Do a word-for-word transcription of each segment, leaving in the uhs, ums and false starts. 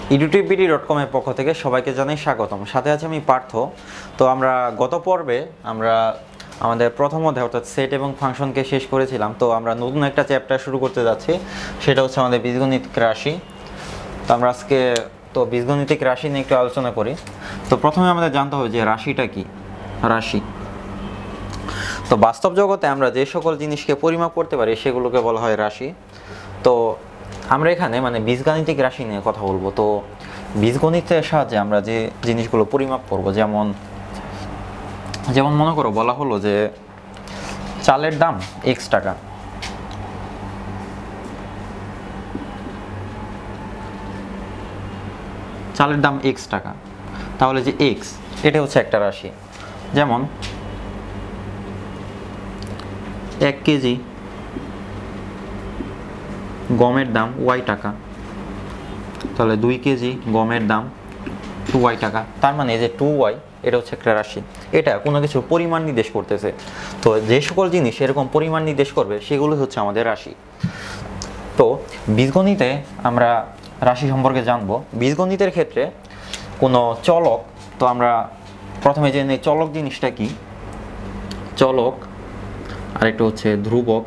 ইউটিউবিডি dot com এর পক্ষ থেকে সবাইকে জানাই স্বাগতম। সাথে আছে আমি পার্থ। তো আমরা গত পর্বে আমরা আমাদের প্রথম অধ্যায় অর্থাৎ সেট এবং ফাংশনকে শেষ করেছিলাম। তো আমরা নতুন একটা চ্যাপ্টার শুরু করতে যাচ্ছি, সেটা হচ্ছে আমাদের বীজগণিতিক রাশি। তো আমরা আজকে তো বীজগণিতিক রাশি নিয়ে একটু আলোচনা করি। তো প্রথমে আমাদের জানতে হবে যে রাশিটা কি। রাশি তো বাস্তব জগতে আমরা যে সকল জিনিসকে পরিমাপ করতে পারি সেগুলোকে বলা হয় রাশি। তো আমরা এখানে মানে বীজগাণিতিক রাশি নিয়ে কথা বলবো। তো বীজগণিতের সাহায্যে আমরা যে জিনিসগুলো পরিমাপ করব, যেমন যেমন মনে করো বলা হলো যে চালের দাম এক্স টাকা, চালের দাম এক্স টাকা, তাহলে যে এক্স এটা হচ্ছে একটা রাশি। যেমন এক কেজি গমের দাম ওয়াই টাকা, তাহলে দুই কেজি গমের দাম টু ওয়াই টাকা। তার মানে এই যে টু ওয়াই এটা হচ্ছে একটা রাশি, এটা কোনো কিছু পরিমাণ নির্দেশ করতেছে। তো যে সকল জিনিস এরকম পরিমাণ নির্দেশ করবে সেগুলো হচ্ছে আমাদের রাশি। তো বীজগণিতে আমরা রাশি সম্পর্কে জানবো। বীজগণিতের ক্ষেত্রে কোনো চলক, তো আমরা প্রথমে জেনে নিই চলক জিনিসটা কি। চলক আরেকটা হচ্ছে ধ্রুবক।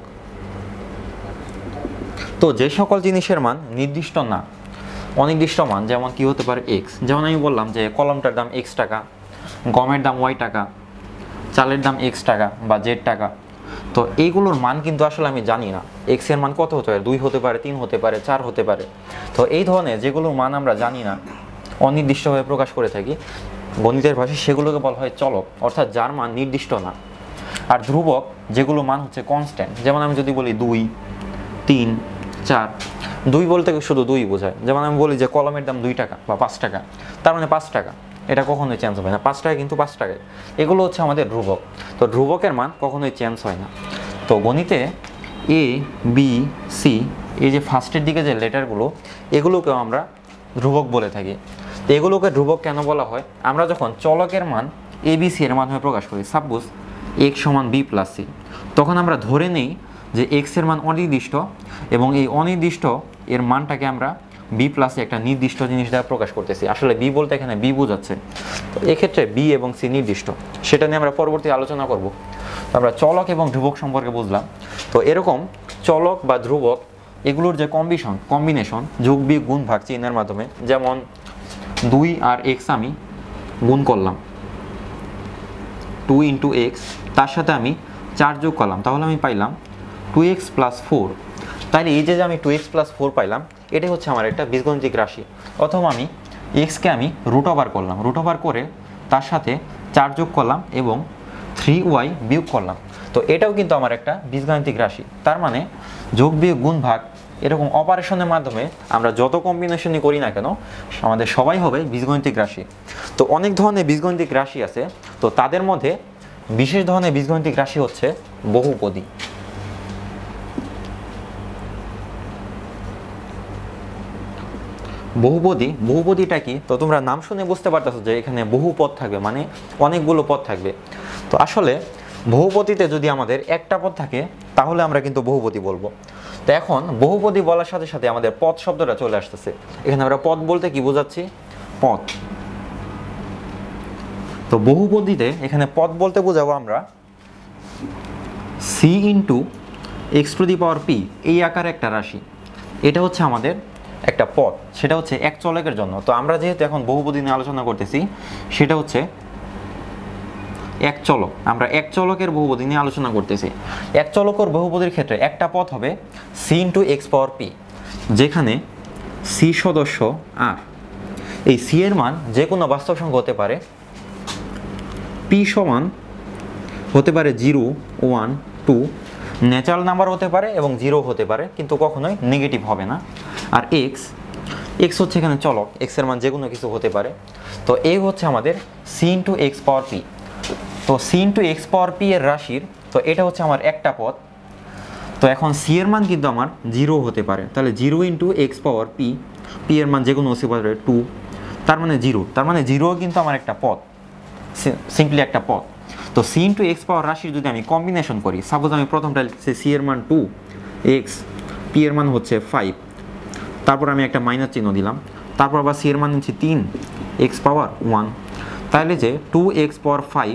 তো যে সকল জিনিসের মান নির্দিষ্ট না, অনির্দিষ্ট মান, যেমন কি হতে পারে এক্স। যেমন আমি বললাম যে কলমটার দাম এক্স টাকা, গমের দাম ওয়াই টাকা, চালের দাম এক্স টাকা বা জেড টাকা। তো এইগুলোর মান কিন্তু আসলে আমি জানি না এক্স এর মান কত হতে পারে, দুই হতে পারে, তিন হতে পারে, চার হতে পারে। তো এই ধরনের যেগুলোর মান আমরা জানি না, অনির্দিষ্টভাবে প্রকাশ করে থাকি গণিতের ভাষায়, সেগুলোকে বলা হয় চলক, অর্থাৎ যার মান নির্দিষ্ট না। আর ধ্রুবক যেগুলো মান হচ্ছে কনস্ট্যান্ট। যেমন আমি যদি বলি দুই, তিন, চার, দুই বলতে শুধু দুই বোঝায়। যেমন আমি বলি যে কলমের দাম দুই টাকা বা পাঁচ টাকা, তার মানে পাঁচ টাকা, এটা কখনোই চেঞ্জ হবে না। পাঁচ টাকা কিন্তু পাঁচ টাকায়, এগুলো হচ্ছে আমাদের ধ্রুবক। তো ধ্রুবকের মান কখনোই চেঞ্জ হয় না। তো গণিতে এ বি সি এই যে ফার্স্টের দিকে যে লেটারগুলো, এগুলোকেও আমরা ধ্রুবক বলে থাকি। তো এগুলোকে ধ্রুবক কেন বলা হয়? আমরা যখন চলকের মান এ বি সি এর মাধ্যমে প্রকাশ করি, সাপোজ এক্স সমান বি প্লাস সি, তখন আমরা ধরে নেই যে এক্স এর মান অনির্দিষ্ট এবং এই অনির্দিষ্ট এর মানটাকে আমরা বি প্লাসে একটা নির্দিষ্ট জিনিস দ্বারা প্রকাশ করতেছি। আসলে বি বলতে এখানে বি বোঝাচ্ছে। তো এক্ষেত্রে বি এবং সি নির্দিষ্ট, সেটা নিয়ে আমরা পরবর্তী আলোচনা করব। আমরা চলক এবং ধ্রুবক সম্পর্কে বুঝলাম। তো এরকম চলক বা ধ্রুবক এগুলোর যে কম্বিনেশন কম্বিনেশন যোগ বিয়োগ গুণ ভাগ চিহ্নের মাধ্যমে, যেমন দুই আর এক্স আমি গুণ করলাম, টু ইন্টু এক্স, তার সাথে আমি চার যোগ করলাম, তাহলে আমি পাইলাম টু এক্স প্লাস ফোর। তাহলে এই যে আমি টু এক্স প্লাস ফোর পাইলাম, এটাই হচ্ছে আমার একটা বীজগণিতিক রাশি। অথবা আমি এক্সকে আমি রুট ওভার করলাম, রুট ওভার করে তার সাথে চার যোগ করলাম এবং থ্রি ওয়াই বিয়োগ করলাম। তো এটাও কিন্তু আমার একটা বীজগণিতিক রাশি। তার মানে যোগ বিয়োগ গুণ ভাগ এরকম অপারেশনের মাধ্যমে আমরা যত কম্বিনেশনই করি না কেন, আমাদের সবাই হবে বীজগণিতিক রাশি। তো অনেক ধরনের বীজগণিতিক রাশি আছে। তো তাদের মধ্যে বিশেষ ধরনের বীজগণিতিক রাশি হচ্ছে বহুপদী। বহুপদী বহুপদীটা কি? তো তোমরা নাম শুনে বুঝতে পারতেছো যে এখানে বহু পদ থাকবে, মানে অনেকগুলো পদ থাকবে। তো আসলে বহুপদীতে যদি আমাদের একটা পদ থাকে তাহলে আমরা কিন্তু বহুপদী বলবো। তো এখন বহুপদী বলার সাথে সাথে আমাদের পদ শব্দটা চলে আসতেছে। এখানে আমরা পদ বলতে কি বোঝাচ্ছি? পদ। তো বহুপদীতে এখানে পদ বলতে বোঝাবো আমরা C into X to the power P, এই আকারে একটা রাশি। এটা হচ্ছে আমাদের একটা পদ, সেটা হচ্ছে এক চলকের জন্য। তো আমরা যেহেতু এখন বহুপদী নিয়ে আলোচনা করতেছি, সেটা হচ্ছে এক চলক। আমরা এক চলকের বহুপদী নিয়ে আলোচনা করতেছি। এক চলকের বহুপদীর ক্ষেত্রে একটা পদ হবে C into X power P, যেখানে সি সদস্য আর এই সি এর মান যে কোনো বাস্তব সংখ্যা হতে পারে। পি সমান হতে পারে zero, one, two, natural number হতে পারে এবং জিরো হতে পারে, কিন্তু কখনোই নেগেটিভ হবে না। আর এক্স এক্স হচ্ছে এখানে চলক, এক্স এর মান যে কোনো কিছু হতে পারে। তো এই হচ্ছে আমাদের C into X power P. তো C into X power P এর রাশির, তো এটা হচ্ছে আমার একটা পদ। তো এখন সি এর মান কিন্তু আমার জিরো হতে পারে, তাহলে zero into X power P, P এর মান যে কোনো হতে পারে টু, তার মানে জিরো, তার মানে জিরো কিন্তু আমার একটা পদ, সিম্পলি একটা পদ। তো সি ইন্টু এক্স পাওয়ার রাশির যদি আমি কম্বিনেশন করি, সাপোজ আমি প্রথমটা লিখছি সি এর মান টু, এক্স, পি এর মান হচ্ছে ফাইভ, তারপর আমি একটা মাইনাস চিহ্ন দিলাম, তারপর আবার সি এর মান নিচ্ছি তিন এক্স পাওয়ার ওয়ান। তাহলে যে two X power five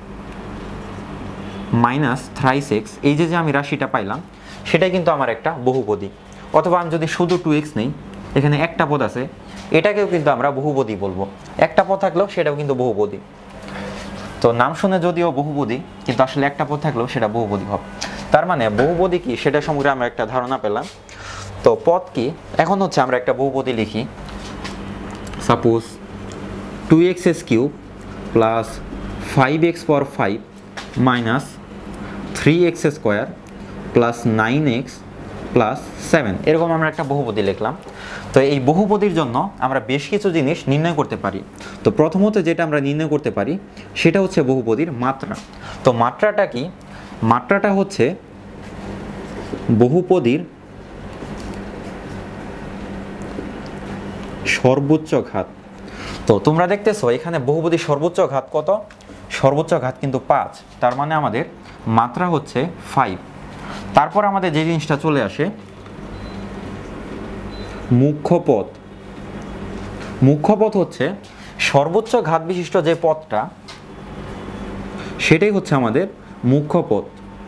minus thrice X, এই যে যে আমি রাশিটা পাইলাম সেটাই কিন্তু আমার একটা বহুপদী। অথবা আমি যদি শুধু টু এক্স নেই, এখানে একটা পদ আছে, এটাকেও কিন্তু আমরা বহুপদী বলবো। একটা পদ থাকলেও সেটাও কিন্তু বহুপদী। তো নাম শুনে যদিও বহুপদী, কিন্তু আসলে একটা পদ থাকলেও সেটা বহুপদী হবে। তার মানে বহুপদী কি সেটা সম্পর্কে আমরা একটা ধারণা পেলাম। তো পদ কি, এখন হচ্ছে আমরা একটা বহুপদী লিখি। Suppose two X S cube plus five X power five minus three X square plus nine X plus seven, এরকম আমরা একটা বহুপদী লিখলাম। তো এই বহুপদীর জন্য আমরা বেশ কিছু জিনিস নির্ণয় করতে পারি। তো প্রথমত যেটা আমরা নির্ণয় করতে পারি সেটা হচ্ছে বহুপদীর মাত্রা। তো মাত্রাটা কি, মাত্রাটা হচ্ছে বহুপদীর সর্বোচ্চ ঘাত। তো তোমরা দেখতেছো এখানে বহুপদীর সর্বোচ্চ ঘাত কত, সর্বোচ্চ ঘাত কিন্তু পাঁচ। তার মানে আমাদের মাত্রা হচ্ছে ফাইভ। তারপর আমাদের যে জিনিসটা চলে আসে মুখ্য পদ। মুখ্য পদ হচ্ছে সর্বোচ্চ ঘাত বিশিষ্ট যে পদটা, সেটাই হচ্ছে আমাদের মুখ্য পদ,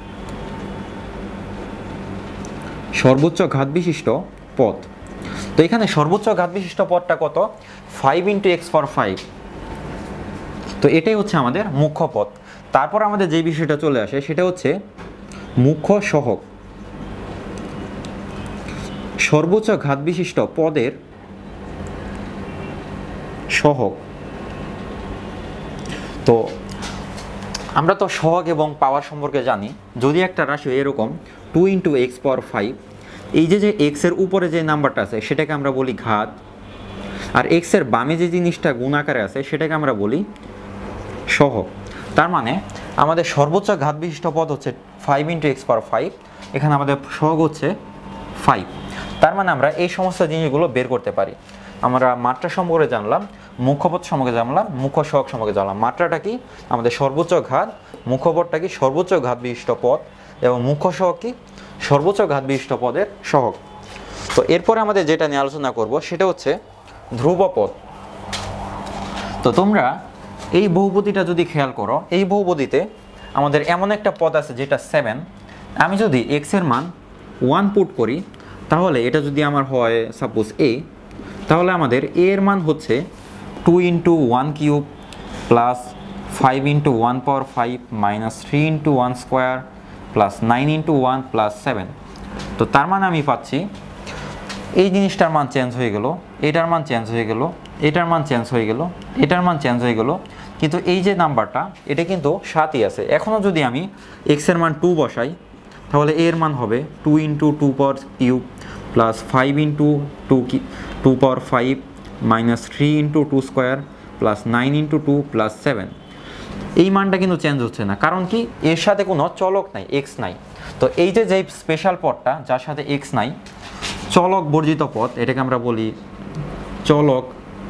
সর্বোচ্চ ঘাত বিশিষ্ট পদ। তো এখানে সর্বোচ্চ ঘাত বিশিষ্ট পদটা কত, five into X four five. তো এটাই হচ্ছে আমাদের মুখ্য পদ। তারপর আমাদের যে বিষয়টা চলে আসে সেটা হচ্ছে মুখ্য সহগ। সর্বোচ্চ ঘাত বিশিষ্ট পদের সহগ। তো আমরা তো সহগ এবং পাওয়ার সম্পর্কে জানি। যদি একটা রাশি এরকম two into X power five, এই যে যে এক্সের উপরে যে নাম্বারটা আছে সেটাকে আমরা বলি ঘাত, আর এক্সের বামে যে জিনিসটা গুণ আকারে আছে সেটাকে আমরা বলি সহগ। তার মানে আমাদের সর্বোচ্চ ঘাত বিশিষ্ট পদ হচ্ছে five into X power five, এখানে আমাদের সহগ হচ্ছে ফাইভ। তার মানে আমরা এই সমস্ত জিনিসগুলো বের করতে পারি। আমরা মাত্রা সম্পর্কে জানলাম, মুখ্যপদ সম্পর্কে জানলাম, মুখ্য সহগ সম্পর্কে জানলাম। মাত্রাটা কি, আমাদের সর্বোচ্চ ঘাত, মুখ্যপদটা কি, সর্বোচ্চ ঘাত বিশিষ্ট পদ, এবং মুখ্য সহগ কি, সর্বোচ্চ ঘাত বিশিষ্ট পদের সহগ। তো এরপরে আমাদের যেটা নিয়ে আলোচনা করব সেটা হচ্ছে ধ্রুবপদ। তো তোমরা এই বহুপদীটা যদি খেয়াল করো, এই বহুপদীতে আমাদের এমন একটা পদ আছে যেটা সেভেন। আমি যদি এক্স এর মান ওয়ান পুট করি, তাহলে এটা যদি আমার হয় সাপোজ এ, তাহলে আমাদের এ এর মান হচ্ছে two into one cube plus five into one power five minus three into one square plus nine into one plus seven. তো তার মানে আমি পাচ্ছি এই জিনিসটার মান চেঞ্জ হয়ে গেল, এটার মান চেঞ্জ হয়ে গেল, এটার মান চেঞ্জ হয়ে গেল, এটার মান চেঞ্জ হয়ে গেল, কিন্তু এই যে নাম্বারটা এটা কিন্তু সাতই আছে। এখনও যদি আমি এক্স এর মান টু বসাই, তাহলে এর মান হবে two into two power cube plus five into two কি two power five minus three into two square plus nine into two plus seven. এই মানটা কিন্তু চেঞ্জ হচ্ছে না, কারণ কি, এর সাথে কোনো চলক নাই, এক্স নাই। তো এই যে যে স্পেশাল পদটা যার সাথে এক্স নাই, চলক বর্জিত পদ, এটাকে আমরা বলি চলক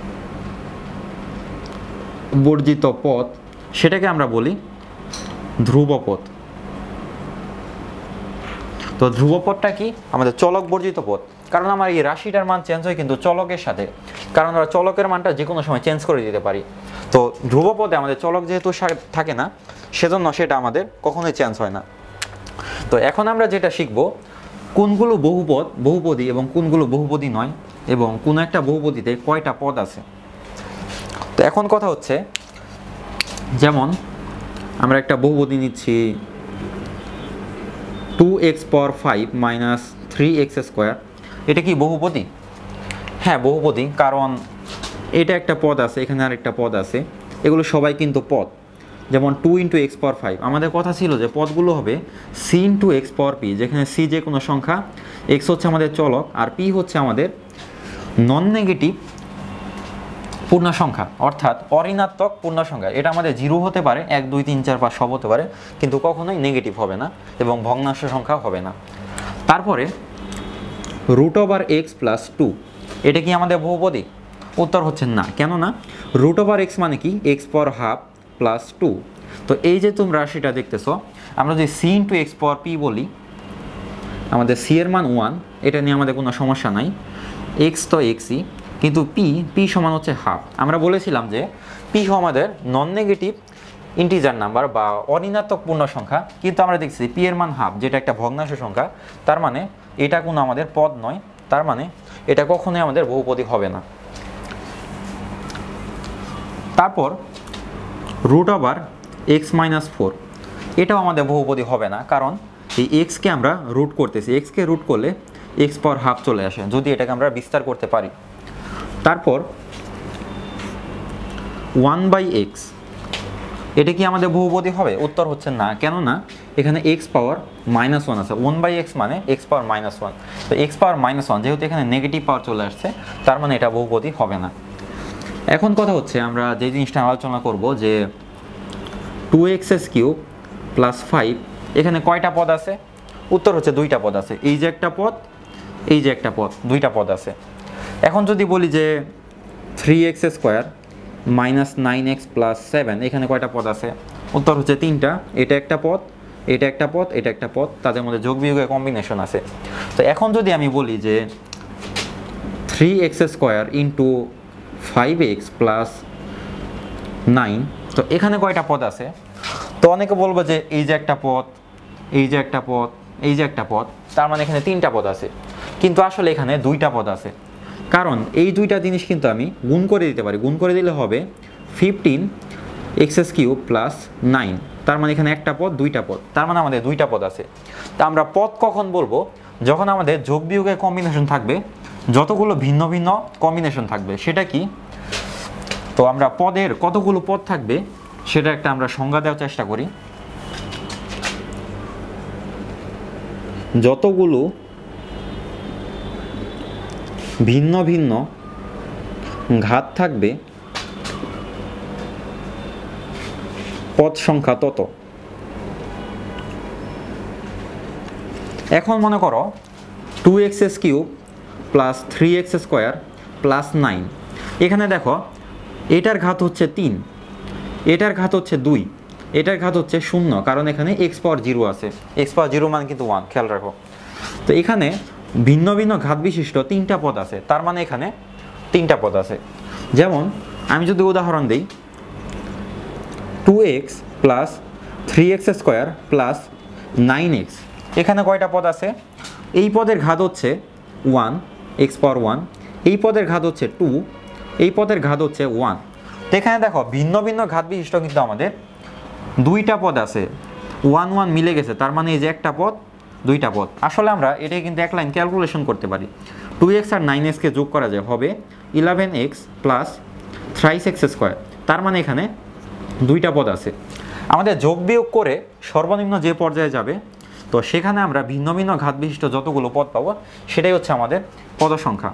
বর্জিত পদ, সেটাকে আমরা বলি ধ্রুবপদ। তো ধ্রুবপদটা কি, আমাদের চলক বর্জিত পদ। কারণ আমার এই রাশিটার মান চেঞ্জ হয় কিন্তু চলকের সাথে, কারণ আমরা চলকের মানটা যে কোনো সময় চেঞ্জ করে দিতে পারি। তো ধ্রুবপদে আমাদের চলক যেহেতু থাকে না, সেজন্য সেটা আমাদের কখনোই চেঞ্জ হয় না। তো এখন আমরা যেটা শিখব, কোনগুলো বহুপদ বহুপদী এবং কোনগুলো বহুপদী নয়, এবং কোন একটা বহুপদীতে কয়টা পদ আছে। তো এখন কথা হচ্ছে, যেমন আমরা একটা বহুপদী নিচ্ছি two X power five minus three X square. এটা কি বহুপদী? হ্যাঁ বহুপদী, কারণ এটা একটা পদ আছে, এখানে আর একটা পদ আছে, এগুলো সবাই কিন্তু পদ। যেমন two into X power five, আমাদের কথা ছিল যে পদগুলো হবে C into X power P, যেখানে সি যে কোনো সংখ্যা, এক্স হচ্ছে আমাদের চলক, আর পি হচ্ছে আমাদের নন নেগেটিভ পূর্ণ সংখ্যা, অর্থাৎ অঋণাত্মক পূর্ণ সংখ্যা। এটা আমাদের জিরো হতে পারে, এক দুই তিন চার পাঁচ সব হতে পারে, কিন্তু কখনোই নেগেটিভ হবে না এবং ভগ্নাংশ সংখ্যা হবে না। তারপরে root over X plus two, এটা কি আমাদের বহুপদী? উত্তর হচ্ছে না। কেন না? রুট ওভার এক্স মানে কি, X power half plus two. তো এই যে তোমরা রাশিটা দেখতেছ, আমরা যদি C into X power P বলি, আমাদের সি এর মান ওয়ান, এটা নিয়ে আমাদের কোনো সমস্যা নাই। এক্স তো এক্সই, কিন্তু পি পি সমান হচ্ছে হাফ। আমরা বলেছিলাম যে পি আমাদের নন নেগেটিভ ইন্টিজার নাম্বার বা অঋণাত্মক পূর্ণ সংখ্যা, কিন্তু আমরা দেখছি পি এর মান হাফ, যেটা একটা ভগ্নাংশ সংখ্যা, তার মানে এটা কোনো আমাদের পদ নয়, তার মানে এটা কখনোই আমাদের বহুপদী হবে না। তারপর root over X minus four, এটাও আমাদের বহুপদী হবে না, কারণ এই এক্সকে আমরা রুট করতেছি, এক্সকে রুট করলে এক্স পাওয়ার হাফ চলে আসে যদি এটাকে আমরা বিস্তার করতে পারি। তারপর ওয়ান বাই এক্স, এটা কি আমাদের বহুপদী হবে? উত্তর হচ্ছে না, কেননা এখানে এক্স পাওয়ার মাইনাস ওয়ান আছে, ওয়ান বাই এক্স মানে এক্স পাওয়ার মাইনাস ওয়ান, তো এক্স পাওয়ার মাইনাস ওয়ান যেহেতু এখানে নেগেটিভ পাওয়ার চলে আসছে, তার মানে এটা বহুপদী হবে না। এখন কথা হচ্ছে আমরা যে জিনিসটা আলোচনা করব যে two X S cube plus five, এখানে কয়টা পদ আছে? উত্তর হচ্ছে দুইটা পদ আছে, এই যে একটা পদ, এই যে একটা পদ, দুইটা পদ আছে। এখন যদি বলি যে three X square minus nine X plus seven, এখানে কয়টা পদ আছে? উত্তর হচ্ছে তিনটা, এটা একটা পদ, এটা একটা পদ, এটা একটা পদ, তাদের মধ্যে যোগ বিয়োগের কম্বিনেশন আছে। তো এখন যদি আমি বলি যে three X square into five X plus nine, তো এখানে কয়টা পদ আছে? তো অনেকে বলবো যে এই যে একটা পদ, এই যে একটা পদ, এই যে একটা পদ, তার মানে এখানে তিনটা পদ আছে, কিন্তু আসলে এখানে দুইটা পদ আছে, কারণ এই দুইটা জিনিস কিন্তু আমি গুণ করে দিতে পারি। গুণ করে দিলে হবে fifteen X S cube plus nine, তার মানে এখানে একটা পদ, দুইটা পদ, তার মানে আমাদের দুইটা পদ আছে। তা আমরা পদ কখন বলবো? যখন আমাদের যোগ বিয়োগের কম্বিনেশন থাকবে, যতগুলো ভিন্ন ভিন্ন কম্বিনেশন থাকবে। সেটা কি? তো আমরা পদের কতগুলো পদ থাকবে সেটা একটা আমরা সংজ্ঞা দেওয়ার চেষ্টা করি। যতগুলো ভিন্ন ভিন্ন ঘাত থাকবে পদ সংখ্যা তত। এখন মনে করো two X S cube plus three X square plus nine, এখানে দেখো এটার ঘাত হচ্ছে তিন, এটার ঘাত হচ্ছে দুই, এটার ঘাত হচ্ছে শূন্য, কারণ এখানে এক্স পাওয়ার জিরো আছে, এক্স পাওয়ার জিরো মান কিন্তু ওয়ান, খেয়াল রাখো। তো এখানে ভিন্ন ভিন্ন ঘাত বিশিষ্ট তিনটা পদ আছে, তার মানে এখানে তিনটা পদ আছে। যেমন আমি যদি উদাহরণ দিই, two X plus three X square plus nine X, এখানে কয়টা পদ আছে? এই পদের ঘাত হচ্ছে ওয়ান, এক্স পাওয়ার ওয়ান, এই পদের ঘাত হচ্ছে টু, এই পদের ঘাত হচ্ছে ওয়ান। তো এখানে দেখো ভিন্ন ভিন্ন ঘাত বিশিষ্ট কিন্তু আমাদের দুইটা পদ আছে, ওয়ান ওয়ান মিলে গেছে, তার মানে এই যে একটা পদ, দুইটা পদ। আসলে আমরা এটাই কিন্তু এক লাইন ক্যালকুলেশন করতে পারি। টু এক্স আর নাইন এক্সকে যোগ করা যায়, হবে eleven X plus thrice X square, তার মানে এখানে দুইটা পদ আছে। আমাদের যোগ বিয়োগ করে সর্বনিম্ন যে পর্যায়ে যাবে, তো সেখানে আমরা ভিন্ন ভিন্ন ঘাত বিশিষ্ট যতগুলো পদ পাবো সেটাই হচ্ছে আমাদের পদ সংখ্যা।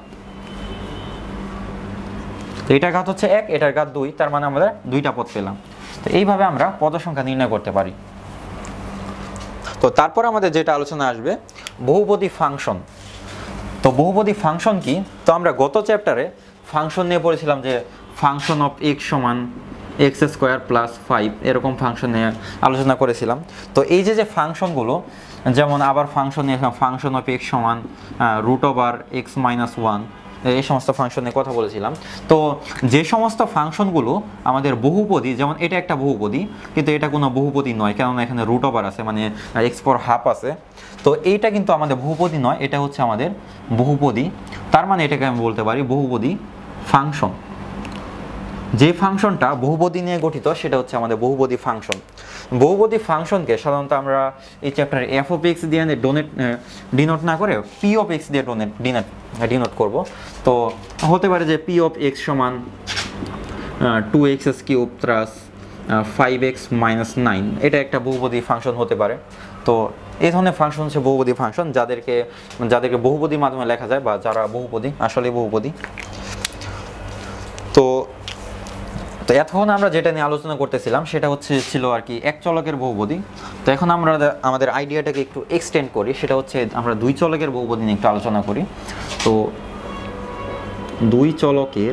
তো এটার ঘাত হচ্ছে এক, এটার ঘাত দুই, তার মানে আমরা দুইটা পদ পেলাম। তো এইভাবে আমরা পদ সংখ্যা নির্ণয় করতে পারি। তো তারপর আমাদের যেটা আলোচনা আসবে বহুপদী ফাংশন। তো বহুপদী ফাংশন কি? তো আমরা গত চ্যাপ্টারে ফাংশন নিয়ে পড়েছিলাম যে ফাংশন অফ এক্স সমান এক্স স্কোয়ার প্লাস ফাইভ, এরকম ফাংশন নিয়ে আলোচনা করেছিলাম। তো এই যে যে ফাংশনগুলো, যেমন আবার ফাংশন নিয়ে ফাংশন অফ এক্স সমান root over X minus one, এই সমস্ত ফাংশন নিয়ে কথা বলেছিলাম। তো যে সমস্ত ফাংশনগুলো আমাদের বহুপদী, যেমন এটা একটা বহুপদী, কিন্তু এটা কোনো বহুপদী নয়, কেননা এখানে রুট ওভার আছে, মানে এক্স পাওয়ার হাফ আছে। তো এইটা কিন্তু আমাদের বহুপদী নয়, এটা হচ্ছে আমাদের বহুপদী, তার মানে এটাকে আমি বলতে পারি বহুপদী ফাংশন। যে ফাংশনটা বহুপদী নিয়ে গঠিত সেটা হচ্ছে আমাদের বহুপদী ফাংশন। বহুপদী ফাংশনকে সাধারণত আমরা এই চ্যাপ্টারে এফ অফ এক্স দিয়ে ডোনেট ডিনোট না করে পি অফ এক্স দিয়ে ডোনেট ডিনোট ডিনোট করব। তো হতে পারে যে পি অফ এক্স সমান two X cube plus five X minus nine, এটা একটা বহুপদী ফাংশন হতে পারে। তো এই ধরনের ফাংশন হচ্ছে বহুপদী ফাংশন, যাদেরকে যাদেরকে বহুপদীর মাধ্যমে লেখা যায়, বা যারা বহুপদী, আসলে বহুপদী। তো তো এতক্ষণ আমরা যেটা নিয়ে আলোচনা করতেছিলাম সেটা হচ্ছে ছিল আর কি এক চলকের বহুপদী। তো এখন আমরা আমাদের আইডিয়াটাকে একটু এক্সটেন্ড করি, সেটা হচ্ছে আমরা দুই চলকের বহুপদী নিয়ে একটু আলোচনা করি। তো দুই চলকের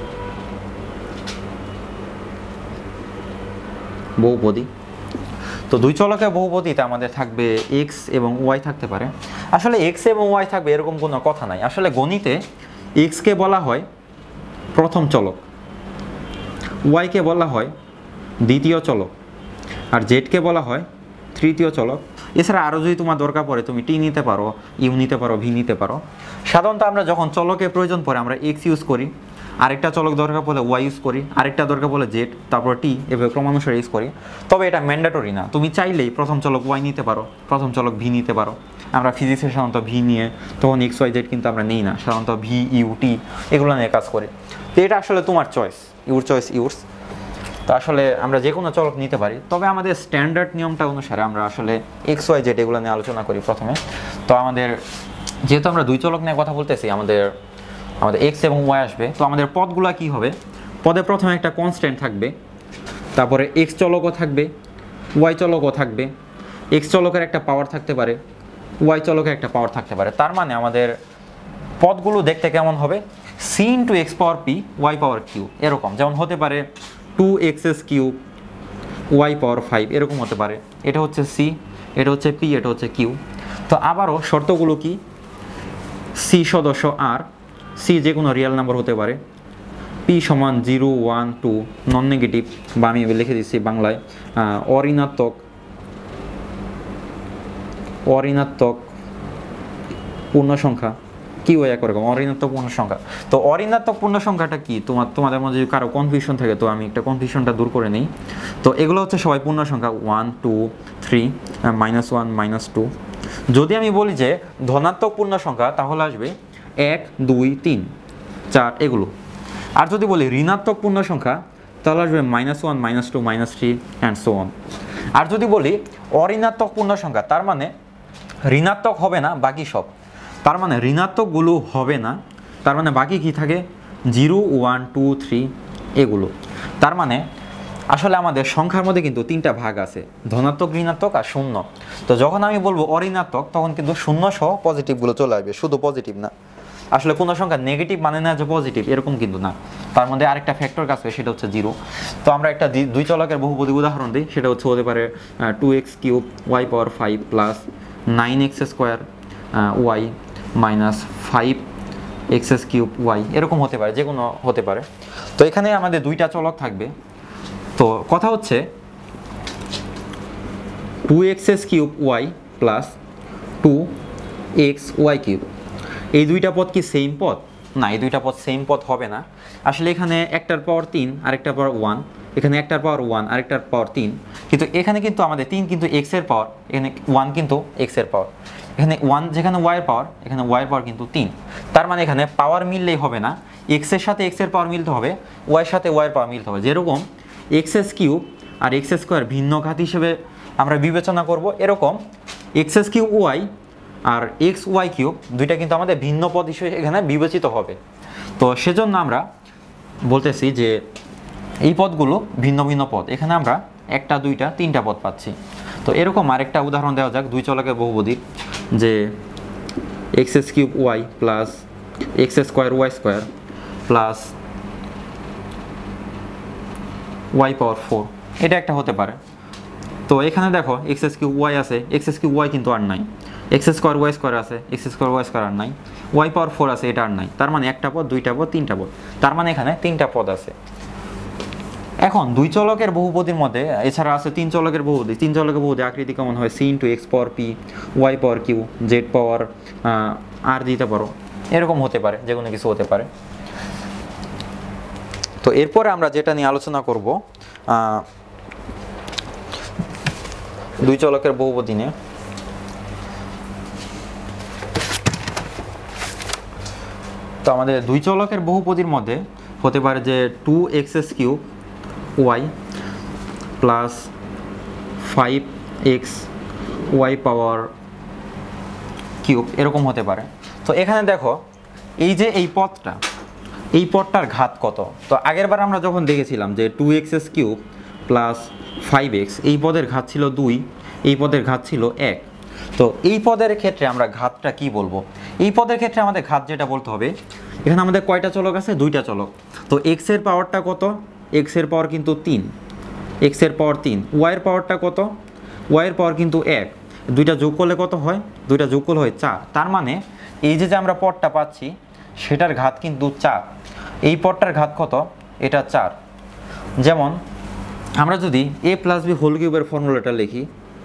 বহুপদী, তো দুই চলকের বহুপদীতে আমাদের থাকবে এক্স এবং ওয়াই থাকতে পারে। আসলে এক্স এবং ওয়াই থাকবে এরকম কোনো কথা নাই। আসলে গণিতে এক্সকে বলা হয় প্রথম চলক, ওয়াইকে বলা হয় দ্বিতীয় চলক, আর জেডকে বলা হয় তৃতীয় চলক। এছাড়া আরও যদি তোমার দরকার পড়ে তুমি টি নিতে পারো, ইউ নিতে পারো, ভি নিতে পারো। সাধারণত আমরা যখন চলকের প্রয়োজন পড়ে আমরা এক্স ইউজ করি, আরেকটা চলক দরকার পড়লে ওয়াই ইউজ করি, আরেকটা দরকার পড়লে জেড, তারপর টি, এভাবে ক্রমানুসারে ইউজ করি। তবে এটা ম্যান্ডেটরি না, তুমি চাইলেই প্রথম চলক ওয়াই নিতে পারো, প্রথম চলক ভি নিতে পারো। আমরা ফিজিক্সে সাধারণত ভি নিয়ে তখন এক্স ওয়াই জেড কিন্তু আমরা নিই না, সাধারণত ভি ইউ টি এগুলো নিয়ে কাজ করি। তো এটা আসলে তোমার চয়েস, ইউর চয়েস ইউরস। তো আসলে আমরা যে কোনো চলক নিতে পারি, তবে আমাদের স্ট্যান্ডার্ড নিয়মটা অনুসারে আমরা আসলে এক্স ওয়াই জেড এগুলো নিয়ে আলোচনা করি প্রথমে। তো আমাদের যেহেতু আমরা দুই চলক নিয়ে কথা বলতেছি, আমাদের আমাদের এক্স এবং ওয়াই আসবে। তো আমাদের পদগুলো কি হবে? পদে প্রথমে একটা কনস্ট্যান্ট থাকবে, তারপরে এক্স চলকও থাকবে, ওয়াই চলকও থাকবে। এক্স চলকের একটা পাওয়ার থাকতে পারে, ওয়াই চলকের একটা পাওয়ার থাকতে পারে। তার মানে আমাদের পদগুলো দেখতে কেমন হবে? C into X power P Y power Q এরকম। যেমন হতে পারে two X S Q Y power five এরকম হতে পারে। এটা হচ্ছে সি, এটা হচ্ছে পি, এটা হচ্ছে কিউ। তো আবারও শর্তগুলো কি? সি সদস্য আর, সি যে কোনো রিয়েল নাম্বার হতে পারে, পি সমান zero one two non negative, বা আমি লিখে দিচ্ছি বাংলায় অঋণাত্মক অঋণাত্মক পূর্ণ সংখ্যা, কি ওই একরকম অঋণাত্মক পূর্ণ সংখ্যা। তো অঋণাত্মক পূর্ণ সংখ্যাটা কি? তোমার তোমাদের মধ্যে যদি কারো কনফিউশন থাকে তো আমি একটা কনফিউশনটা দূর করে নিই। তো এগুলো হচ্ছে সবাই পূর্ণ সংখ্যা, one two three minus one minus two. যদি আমি বলি যে ধনাত্মক পূর্ণ সংখ্যা তাহলে আসবে এক দুই তিন চার এগুলো। আর যদি বলি ঋণাত্মক পূর্ণ সংখ্যা তাহলে আসবে minus one minus two minus three and so on. আর যদি বলি অঋণাত্মক পূর্ণ সংখ্যা, তার মানে ঋণাত্মক হবে না বাকি সব, তার মানে ঋণাত্মকগুলো হবে না, তার মানে বাকি কি থাকে? জিরো ওয়ান টু থ্রি এগুলো। তার মানে আসলে আমাদের সংখ্যার মধ্যে কিন্তু তিনটা ভাগ আছে, ধনাত্মক, ঋণাত্মক আর শূন্য। তো যখন আমি বলবো অঋণাত্মক তখন কিন্তু শূন্য সহ পজিটিভগুলো চলে আসবে, শুধু পজিটিভ না। আসলে কোনো সংখ্যা নেগেটিভ মানে না যে পজিটিভ, এরকম কিন্তু না, তার মধ্যে আরেকটা ফ্যাক্টর কাজ করে, সেটা হচ্ছে জিরো। তো আমরা একটা দুই চলকের বহুপদী উদাহরণ দিই, সেটা হচ্ছে হতে পারে two X cube Y power five plus nine X square Y minus five X S cube Y এরকম হতে পারে, যে কোনো হতে পারে। তো এখানে আমাদের দুইটা চলক থাকবে। তো কথা হচ্ছে two X S cube Y plus two X Y cube, এই দুইটা পদ কি সেম পদ? না, এই দুইটা পদ সেম পদ হবে না। আসলে এখানে একটার পাওয়ার তিন আরেকটার পাওয়ার ওয়ান, এখানে একটার পাওয়ার ওয়ান আরেকটার পাওয়ার তিন, কিন্তু এখানে কিন্তু আমাদের তিন কিন্তু এক্স এর পাওয়ার, এখানে ওয়ান কিন্তু এক্স এর পাওয়ার। এখানে ওয়ান যেখানে ওয়াইয়ের পাওয়ার, এখানে ওয়াইয়ের পাওয়ার কিন্তু তিন। তার মানে এখানে পাওয়ার মিললেই হবে না, এক্স এর সাথে এক্স এর পাওয়ার মিলতে হবে, ওয়াইয়ের সাথে ওয়াইয়ের পাওয়ার মিলতে হবে। যেরকম এক্স এস কিউব আর এক্স স্কোয়ার ভিন্ন ঘাত হিসেবে আমরা বিবেচনা করব, এরকম এক্স এস কিউব ওয়াই আর এক্স ওয়াই কিউব দুইটা কিন্তু আমাদের ভিন্ন পদ হিসেবে এখানে বিবেচিত হবে। তো সেজন্য আমরা বলতেছি যে এই পদগুলো ভিন্ন ভিন্ন পদ, এখানে আমরা একটা দুইটা তিনটা পদ পাচ্ছি। তো এরকম আরেকটা উদাহরণ দেওয়া যাক দুই চলকের বহুপদীর, যে X S cube Y plus X square Y square plus Y power four, এটা একটা হতে পারে। তো এখানে দেখো এক্স এস কিউব ওয়াই আছে, এক্স এস কিউব ওয়াই কিন্তু আর নাই, এক্স স্কোয়ার ওয়াই স্কোয়ার আছে, এক্স স্কোয়ার ওয়াই স্কোয়ার আর নাই, ওয়াই পাওয়ার ফোর আছে, এটা আর নাই। তার মানে একটা পদ, দুইটা পদ, তিনটা পদ, তার মানে এখানে তিনটা পদ আছে। এখন দুই চলকের বহুপদীর মধ্যে এছাড়া আছে তিন চলকের বহুপদী। তিন চলকের বহুপদী আকৃতি কেমন হয়? C into X power P Y power Q Z power R দিতে পারো, এরকম হতে পারে, যে কোনো কিছু হতে পারে। তো এরপরে আমরা যেটা নিয়ে আলোচনা করব দুই চলকের বহুপদী নিয়ে। তো আমাদের দুই চলকের বহুপদীর মধ্যে হতে পারে যে two X S cube Y plus five X Y power cube এরকম হতে পারে। তো এখানে দেখো এই যে এই পদটা, এই পদটার ঘাত কত? তো আগের বার আমরা যখন দেখেছিলাম যে two X S cube plus five X, এই পদের ঘাত ছিল দুই, এই পদের ঘাত ছিল এক। তো এই পদের ক্ষেত্রে আমরা ঘাতটা কি বলবো? এই পদের ক্ষেত্রে আমাদের ঘাত যেটা বলতে হবে, এখানে আমাদের কয়টা চলক আছে? দুইটা চলক। তো এক্স এর পাওয়ারটা কত? এক্স এর পাওয়ার কিন্তু তিন, এক্স এর পাওয়ার তিন। ওয়াইয়ের পাওয়ারটা কত? ওয়াইয়ের পাওয়ার কিন্তু এক। দুইটা যোগ করলে কত হয়? দুইটা যোগ করলে হয় চার। তার মানে এই যে যে আমরা পদটা পাচ্ছি সেটার ঘাত কিন্তু চার। এই পদটার ঘাত কত? এটা চার। যেমন আমরা যদি এ প্লাস বি হোল কিউবের ফর্মুলাটা লিখি,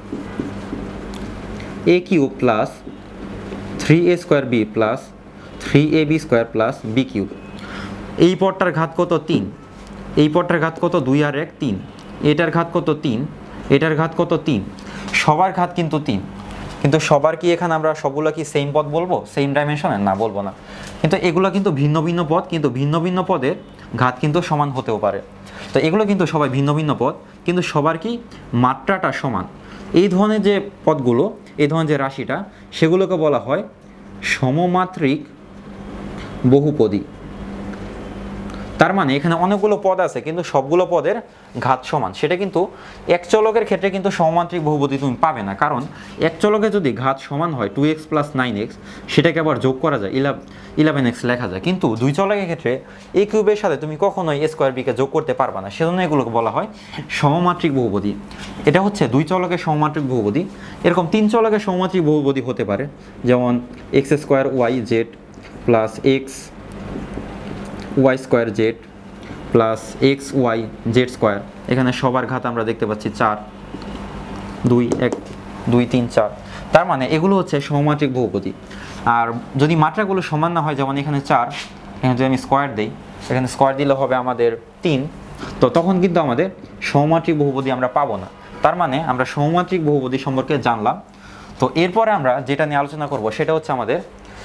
A cube plus three A square B plus three A B square plus B cube. এই পদটার ঘাত কত? তিন। এই পদটার ঘাত কত? দুই আর এক তিন। এটার ঘাত কত? তিন। এটার ঘাত কত? তিন। সবার ঘাত কিন্তু তিন। কিন্তু সবার কি এখানে আমরা সবগুলো কি সেম পদ বলবো, সেম ডাইমেনশনের? না, বলবো না। কিন্তু এগুলো কিন্তু ভিন্ন ভিন্ন পদ, কিন্তু ভিন্ন ভিন্ন পদের ঘাত কিন্তু সমান হতেও পারে। তো এগুলো কিন্তু সবাই ভিন্ন ভিন্ন পদ, কিন্তু সবার কি মাত্রাটা সমান। এই ধরনের যে পদগুলো, এই ধরনের যে রাশিটা, সেগুলোকে বলা হয় সমমাত্রিক বহুপদী। তার মানে এখানে অনেকগুলো পদ আছে কিন্তু সবগুলো পদের ঘাত সমান। সেটা কিন্তু এক চলকের ক্ষেত্রে কিন্তু সমমাত্রিক বহুপদী তুমি পাবে না, কারণ এক চলকে যদি ঘাত সমান হয় two X plus nine X, সেটাকে আবার যোগ করা যায় ইলেভেন এক্স লেখা যায়। কিন্তু দুই চলকের ক্ষেত্রে এ কিউবের সাথে তুমি কখনোই এ স্কোয়ার বিকে যোগ করতে পারবা না, সেজন্য এগুলোকে বলা হয় সমমাত্রিক বহুপদী। এটা হচ্ছে দুই চলকের সমমাত্রিক বহুপদী। এরকম তিন চলকের সমমাত্রিক বহুপদী হতে পারে, যেমন X square Y Z plus X Y square Z plus X Y Z square. এখানে সবার ঘাত আমরা দেখতে পাচ্ছি চার, দুই এক দুই তিন চার। তার মানে এগুলো হচ্ছে সমমাত্রিক বহুপদী। আর যদি মাত্রাগুলো সমান না হয়, যেমন এখানে চার, এখানে যদি আমি স্কোয়ার দিই, এখানে স্কোয়ার দিলে হবে আমাদের তিন, তো তখন কিন্তু আমাদের সমমাত্রিক বহুপদী আমরা পাবো না। তার মানে আমরা সমমাত্রিক বহুপদী সম্পর্কে জানলাম। তো এরপরে আমরা যেটা নিয়ে আলোচনা করব সেটা হচ্ছে আমাদের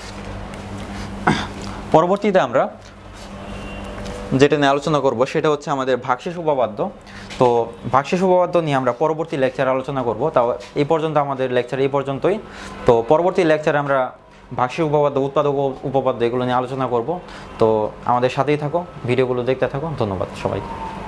পরবর্তীতে আমরা যেটা নিয়ে আলোচনা করব সেটা হচ্ছে আমাদের ভাগশেষ উপপাদ্য। তো ভাগশেষ উপপাদ্য নিয়ে আমরা পরবর্তী লেকচারে আলোচনা করব। তাও এই পর্যন্ত আমাদের লেকচার এই পর্যন্তই। তো পরবর্তী লেকচারে আমরা ভাগশেষ উপপাদ্য, উৎপাদক উপপাদ্য এগুলো নিয়ে আলোচনা করব। তো আমাদের সাথেই থাকো, ভিডিওগুলো দেখতে থাকো। ধন্যবাদ সবাইকে।